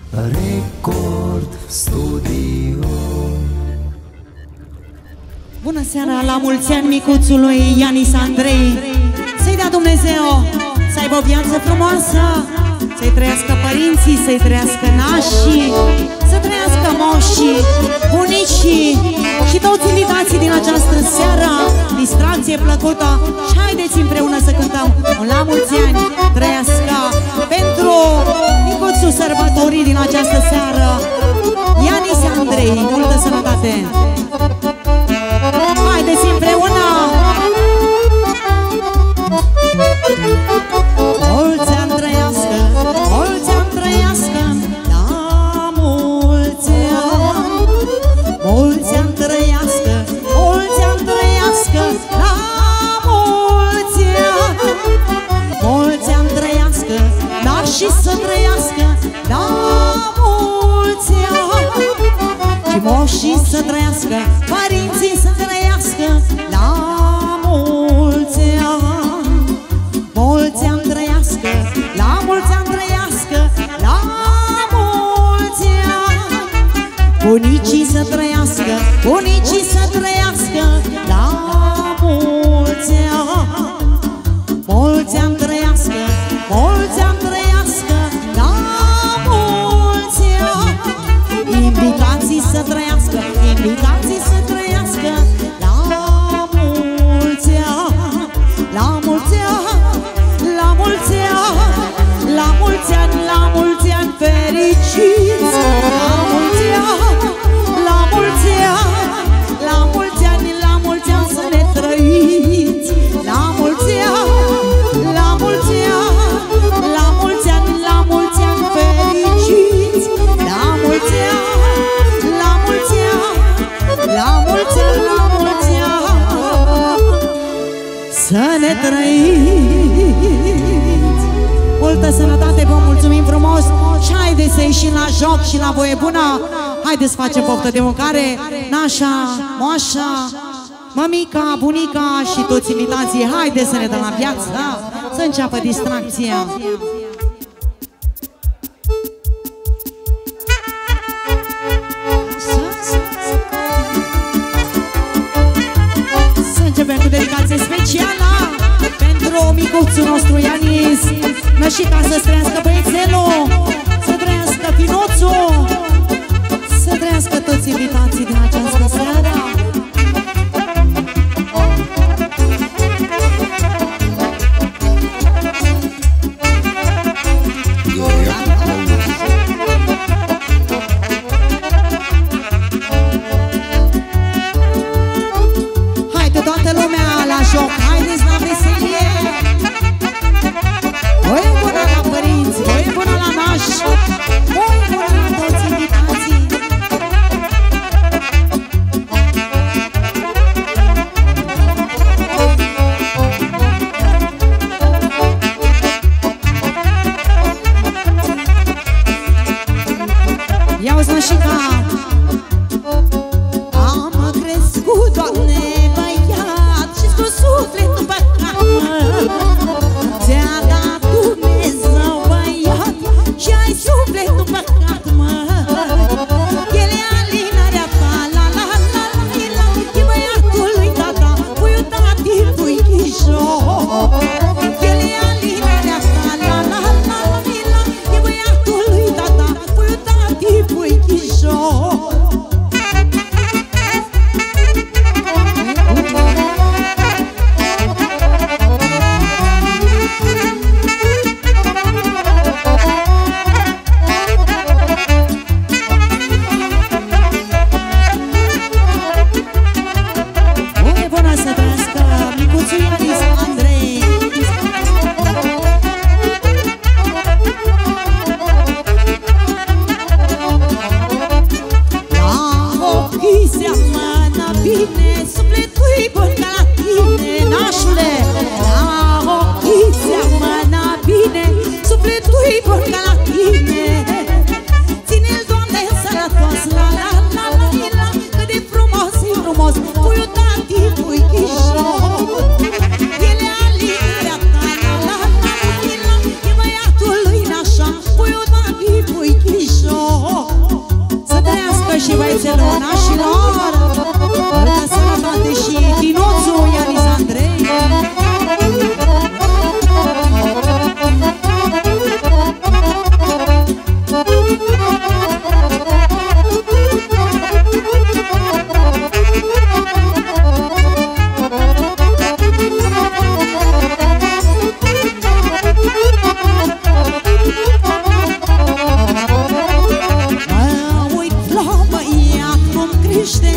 Record Studio. Bună seara, la mulți ani micuțului Ianis Andrei. Să-i dea Dumnezeu să aibă o viață frumoasă, să-i trăiască părinții, să-i trăiască nașii, să trăiască moșii, bunicii și toți invitații din această seară. Distracție plăcută și haideți împreună să cântăm un la mulți ani trăiască pentru micuțul sărbătorii din această seară, Ianis Andrei. Multă sănătate! Haideți împreună! Mulți ani trăiască, mulți ani trăiască, la mulți ani. Mulți ani trăiască, mulți ani trăiască, la mulți ani. Mulți ani trăiască, dar și să trăiască, la mulți ani. Și moșii să trăiască, părinții să trăiască, la mulți ani. Mulți ani trăiască, la mulți ani trăiască, la mulți ani. Bunicii să trăiască, bunicii să trăiască, la mulți ani. Mulți ani trăiască, mulți ani trăiască, la mulți ani. Invitații să trăiască, invitații să trăiască, la mulți ani. La mulți ani, la mulți ani, la mulți ani, la mulți ani fericiți. La mulți ani, la mulți ani, la mulți ani, la mulți ani să ne trăiți. La mulți ani, la mulți ani, la mulți ani, la mulți ani fericiți. La mulți ani, la mulți ani, la mulți ani, la mulți ani să ne trăiți. Multă sănătate, vă mulțumim frumos și haideți să ieșim la joc și la voie bună. Haideți să facem poftă de mâncare, nașa, moașa, mămica, bunica și toți invitații. Haideți să ne dăm la viață, să înceapă distracția. Să începem cu dedicație specială pentru micuțul nostru Ianis. Nășica să trăiască băiețelul, să trăiască finuțul, să trăiască toți invitații din această seară. Haide toată lumea la joc, haideți la veselie. Voi bună la părinți, voi bună la nași, voi bună la toți invitații. Ia-uzi nășica. Am crescut, Doamne, băiat, și-ți cu sufletul păcat, mă. Ți-a dat Dumnezeu băiat și ai sufletul păcat, mă. El e alinarea ta, la la la la la. E băiatul lui tata, puiul tati, pui Chișor. El e alinarea ta, la la la la la. E băiatul lui tata, puiul tati, pui Chișor. băiețelor nașilor. Multă sănătate și Tinuțul Ianis Andrei. Mă uit la băiat cum crește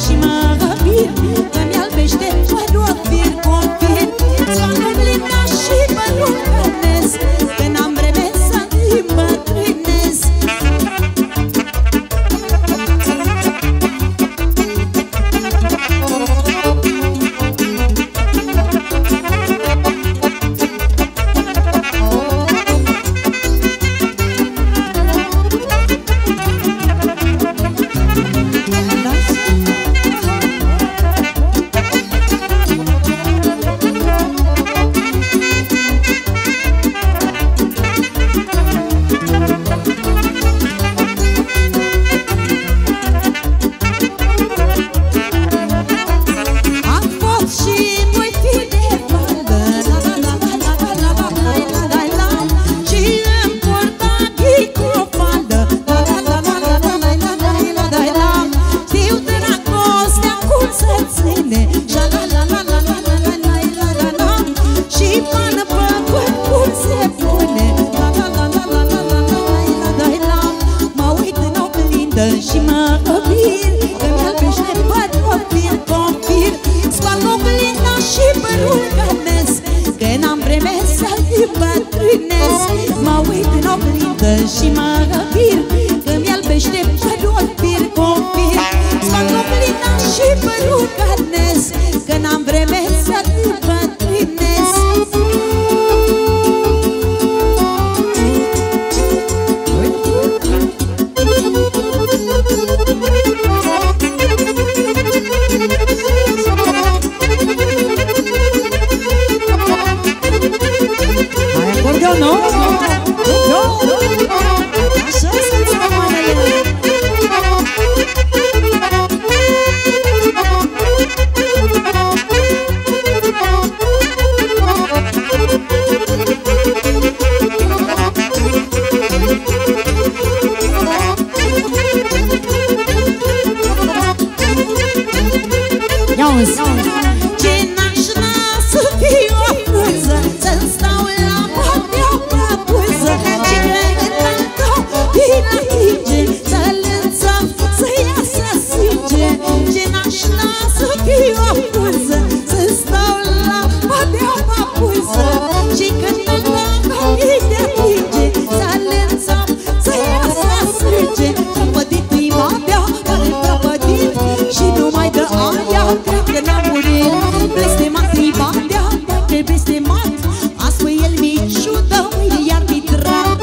și mă răbir, că-mi albește părul fir cu fir. Scoală oglindă și părul cănesc, că n-am vreme să-mi îmbătrânesc. Și mă răbir, că-mi albește părul fir cu fir. Scoală oglindă și părul cănesc, că n-am vreme să-mi îmbătrânesc. Mă uit în oglindă și mă răbir, că-mi albește părul fir cu fir. Scoală oglindă și părul cănesc, că n-am vreme să-mi îmbătrânesc. Ce n-aș vrea să fiu o frunză, să-mi stau la potea păpuză, și când copii la tinge, să-l înțap, să iasă sânge. Ce n-aș vrea să fiu o frunză, să-mi stau la potea păpuză, și când copii de tinge, să-l înțap, să iasă sânge. Prăpădit-i mapea, care prăpădit, și nu mai dă aia, cred că n-a murit. Blestemat-i badea, de blestemat, astfel el mi ciudă, mâine iar mi drag.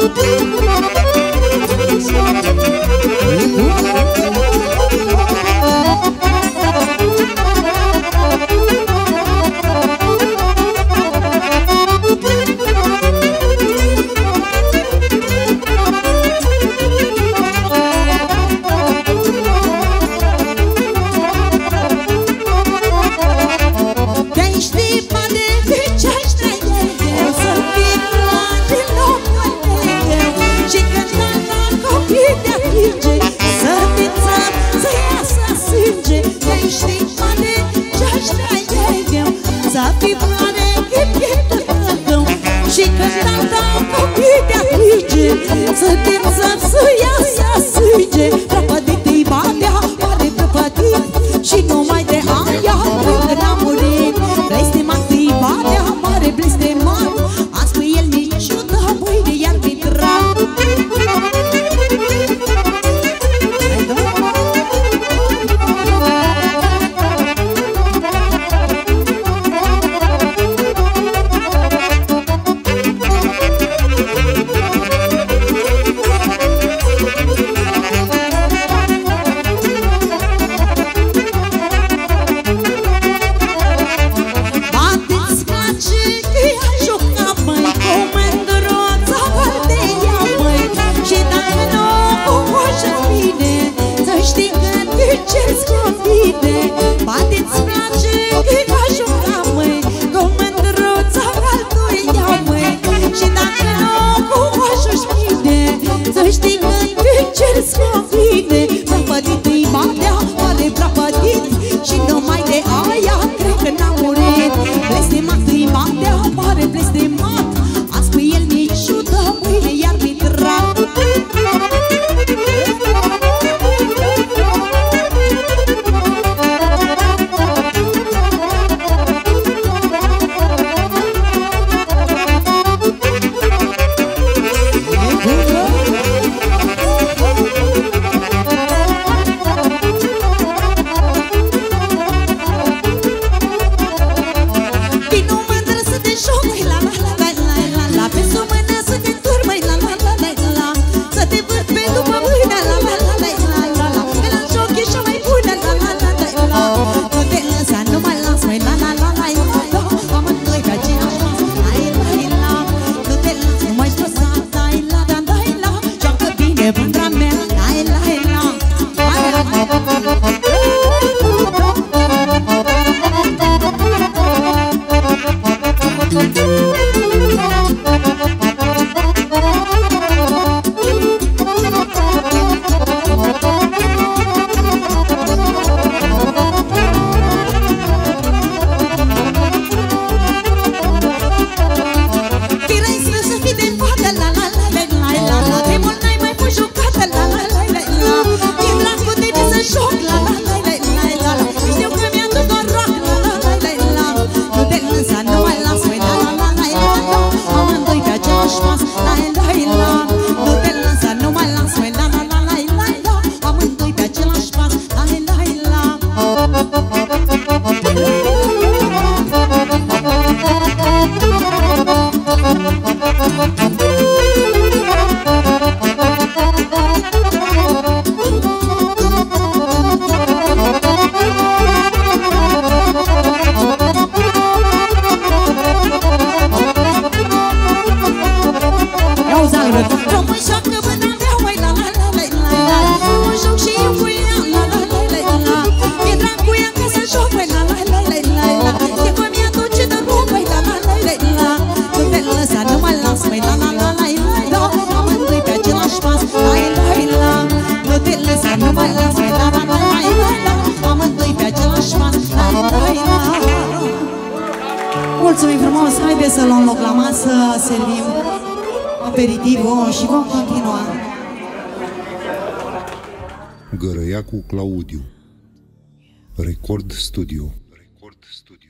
Să fii floare, ghip-ghip, tătăgău, și când dau copii de atinge, să te înțăp, să iasă sânge. Prăpădit-i badea, mare prăpădit, și numai de aia cred că n-a murit. Blestemat-i badea, mare blestemat, astfel el mi ciudă, mâine iar mi drag. e mândra mea, la la la. Mulțumim frumos, haideți să luăm loc la masă, servim aperitivul și vom continua. Gărăiacu Claudiu, Record Studio.